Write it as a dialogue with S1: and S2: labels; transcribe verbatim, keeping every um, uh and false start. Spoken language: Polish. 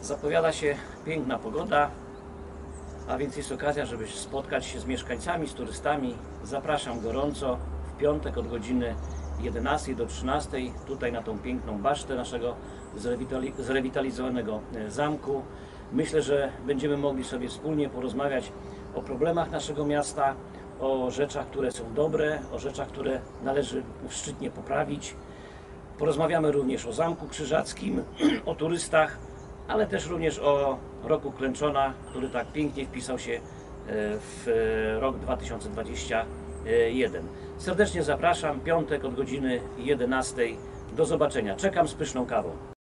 S1: Zapowiada się piękna pogoda, a więc jest okazja, żeby spotkać się z mieszkańcami, z turystami. Zapraszam gorąco w piątek od godziny jedenastej do trzynastej tutaj na tą piękną basztę naszego zrewitali zrewitalizowanego zamku. Myślę, że będziemy mogli sobie wspólnie porozmawiać o problemach naszego miasta, o rzeczach, które są dobre, o rzeczach, które należy szczytnie poprawić. Porozmawiamy również o Zamku Krzyżackim, o turystach, ale też również o roku Klęczona, który tak pięknie wpisał się w rok dwa tysiące dwudziesty pierwszy. Serdecznie zapraszam, piątek od godziny jedenastej. Do zobaczenia. Czekam z pyszną kawą.